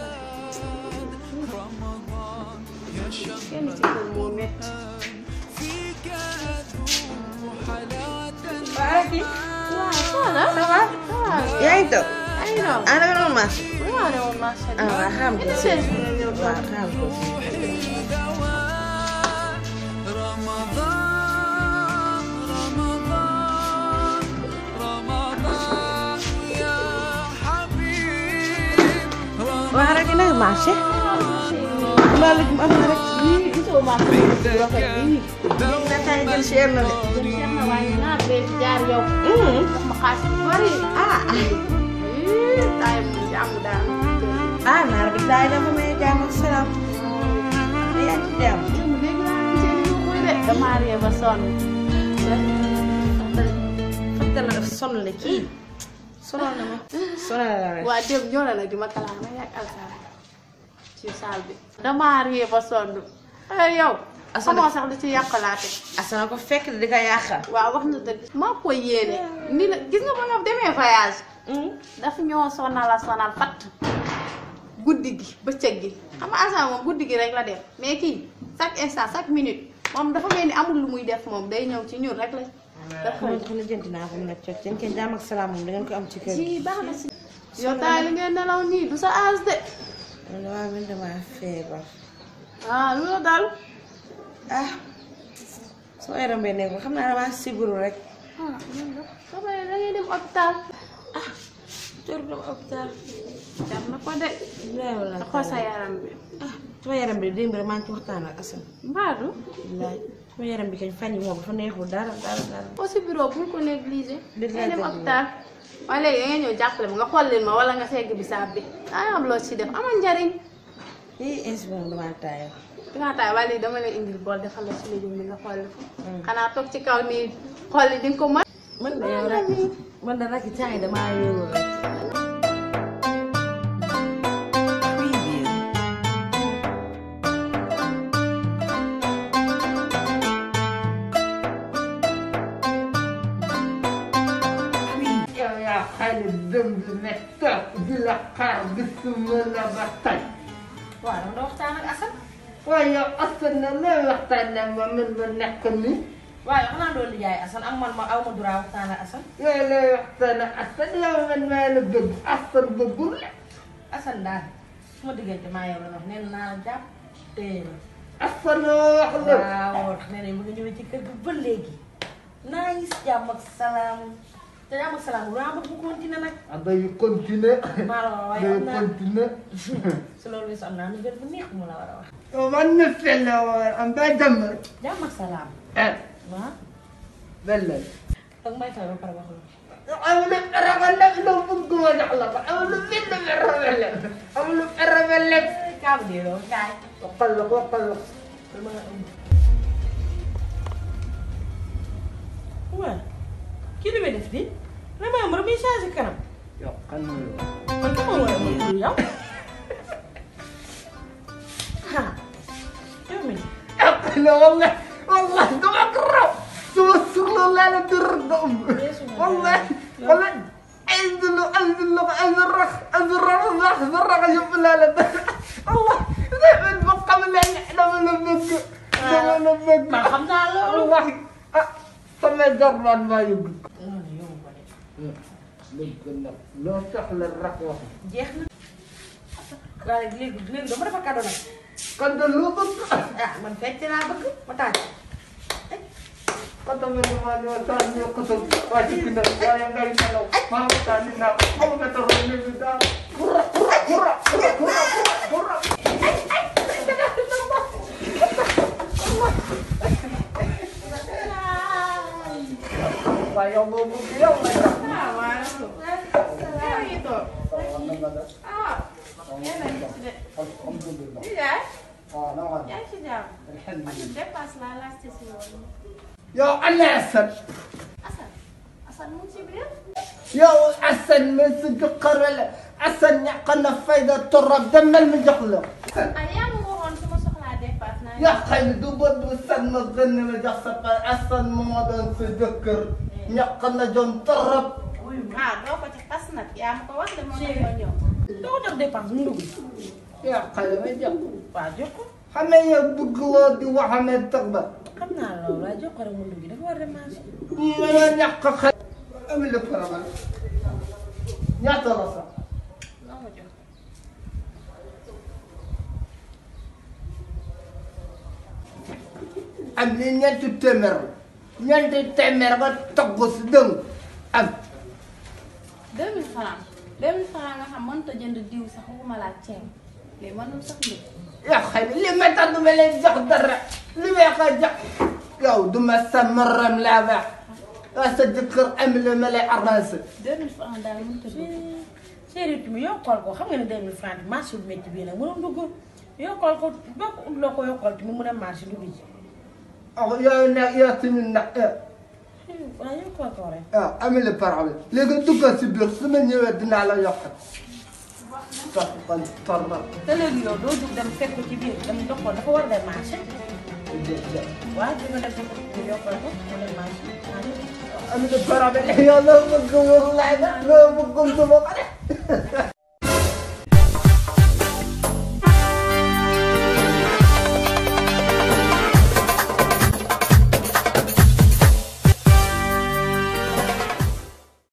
kenn ci kër moo métti. waaw kii. waaw soxna. ça va. yaa ngi toog. ay non. ah dama doon marché. waaw ne woon marché bi. ah waaw xam nga. waaw xam nga. waaw rek nag marché. loolu gi mu am na rek. yii gisoo marché bi rafet bii. na tay jël cher na de. jël cher na waaye naa bee fi jaar yow. ndax ma xaalis bu bari. ah. taay mu jàmm daal. ah naar bi daay dafa may jàmm ak salaam. da yaa ci jàmm. démb léegi laa gisee ni muy de. damaa ree ba sonn. fàttali la def sonn la kii. sonal na ma. sonal la rek. waa démb ñoo la nag di ma kalaame ak alkaar ci saal bi. damaa ree ba sonn. yow. xamoo sax di ci yàqalaate. asana ko fekk di ko yàqal. waaw wax na dëgg. maa ko yéene. ni la gis nga ba nga demee voyage. daf ñoo sonal fatt. guddi gi bëccëg gi. xam nga Assane moom guddi gi rek la def mais kii chaque instant chaque minute moom dafa mel ni amul lu muy def moom day ñëw ci ñun rek la. dafa man xam ne jënd naa ko mu ne cooc seen kenn jàmm ak salaam moom da ngeen ko am ci kër gi. ci baax na si. yow taay li ngeen nelaw nii du sa âge de. man damaa mel damaa feebar. ah lu la dal. ah soo yaram bee nekkul xam naa damaa sibiru rek. ah ñun de soo paree da ngay dem hôpital. ah jor dem hôpital. jar na ko de. loolu la xool sa yaram bi. ah sama yaram bi démb rek maa ngi ci waxtaan ak Assane. mbaadu. wallaay sama yaram bi kañ fan yi moom dafa neexul dara. aussi bureau bul ko négliger. Dëgg la ngay dem dëgg la. hôpital. waaye léegi da ngay ñëw jàppale ma nga xool leen ma wala nga segg bisaab bi. daa am loo ci def amal njariñ. lii inspiré damaa taayoo. dinaa taay waaye léegi dama lay indil bool defal la ci légume bi nga xool ko. xanaa toog ci kaw nii xool di nga ko mën. man de yow rek man de rek temps yi damaa yóorul rek. yow yaa xale dëmb ne toog di la xaar gisuma la ba tey. waaw dama doon waxtaan ak Assane. waaye yow Assane na lay waxtaan ne ma mën ma nekk nii. waaye xanaa doon lijaay Assane ak man ma aw ma droit waxtaan ak Assane. yow lay waxtaan ak Assane yow man maa la bëgg Assane bëggul la. Assane daal su ma diggante maa yow la wax nee naa la jàpp tey la. Assane wax la. waaw wax nee nañ mu ngi ñëwee ci kër gi ba léegi. naa ngi si jàmm ak salaam te jàmm ak salaam bu bëgg mu continuer nag. ah day continuer. maa la waaye day am naa continuer. su loolu weesoo am naa nouvelle bu neex mu la war a wax. yow man na fenn war am ba dem rek. jàmm ak salaam. waaw. belle. ak may fay ba pare wax la. amul ragal la loo bëgg ma jox la ko amul benn ragal amul ragal la. kaabu dee loolu kaay. waxal la waxal la. dama la ëmb. waaw kii li may def di vraiment am muy changé kanam. yow kan mooy yow. man ku ma war a mën yow. ah yow mi. la wallahi wallahi dama ko raw. suma suxla laa la dër da ëmb. wallahi wallahi azulu azulu azrax azrax azrax yëpp laa la dër. allah ba xam ne dama la bëgg. dama la bëgg. man xam naa loolu. wallahi ah sama jarbaat maa yëgul. non yow ko de. dëgg la loo soxla rek wax. jeex na. waaye léegi dama dafa cadeau nag. kon de loo bëgg. ah man fecc laa bëgg ma taaj. kon tamit damaa ñëw saa ñëw ko toog waa ci kii nag waaye ngay nelaw maa ngi saa di naaw xaw ma taxaw léegi daal kura kura kura kura kura waaye yow boo bëgg yow la jox. ah waaw. yaa ngi toog. ah. yéen a ngi ci de. alhamdulilah. Ndiaye. waaw na nga yaa ngi ci jàmm. alhamdulilah. dépasse laa laajte si woon. yow ana Assane. Assane. Assane mu ngi ci biir. yow Assane ma si jëkkër la Assane ñàkk na fayda torop demal mi jox la. ah yaa ngi waxoon su ma soxlaa dépasse naa. yaa xëy na du bët bu set ma gën la jox sa pare Assane moo doon sa jëkkër ñàkk na jom torop. ah doo ko ci tas nag yaa ma ko wax de moo tax ma ñëw. doo ko jox dépense mu dugg. yaa xale ma jox ko. waaw jox ko. xam nga yow bëgg loo di waxamee tax ba. xam naa loolu waaye jox ko rek mu dugg dafa war a dem marché. nga ñàkk a xel. amul le problème ñaata la sax. non ma jox am ni ñeenti téeméer nga togg si dëng am. 2000 francs 2000 francs nga xam mënut a jënd diw sax waxuma laa ceeb léegi mënul sax nit. yaa xëy na li ma tax du ma leen jox dara li ma ko jox yow du ma sa morom laa baax waa sa jëkkër am li ma lay arrangé. 2000 francs daal mënut a dugg. chéri tu mu yokkal ko xam nga ne 2000 francs marché bu métti bii nag mënoon dugg yokkal ko boo ko utloo ko yokkal te mu mun a marché dugg ci. yow nag yow tamit nag waaw yokkal ko rek. waaw amul le problème léegi duggal si biir su ma ñëwee dinaa la yokkal. toog kon torna. te léegi yow doo jug dem fekk ko ci biir dem jox ko dafa war a dem marché. waaw di nga def ko yokkal ko mu dem marché. amul le problème yow loo bëgg wóor laay na loo bëgg sama ko de.